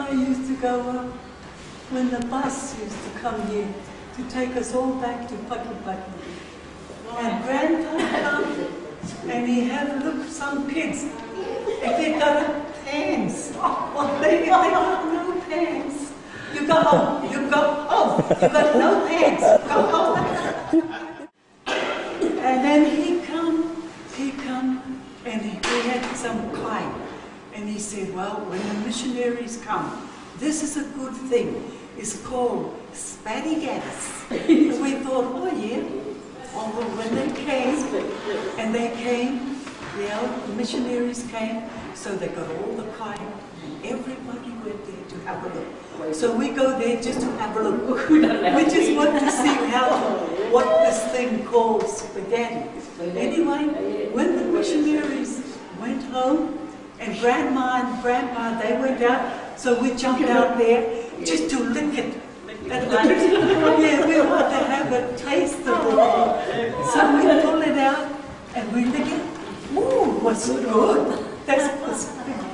I used to go up when the bus used to come here to take us all back to Pakipaki. And Grandpa come and he have look some kids and they got pants. Oh, they got no pants. You got no pants. Go home. And then he come, and we had some kind. And he said, well, when the missionaries come, this is a good thing. It's called spaghettis. And we thought, oh yeah. Oh, well, when they came, the missionaries came, so they got all the kind. Everybody went there to have a look. So we go there just to have a look. We just want to see what this thing called spaghetti. Anyway, when the missionaries went home, and Grandma and Grandpa, they went out, so we jumped out there just to lick it. Yeah, we want to have a taste of it. So we pull it out and we lick it. Ooh, what's good? That's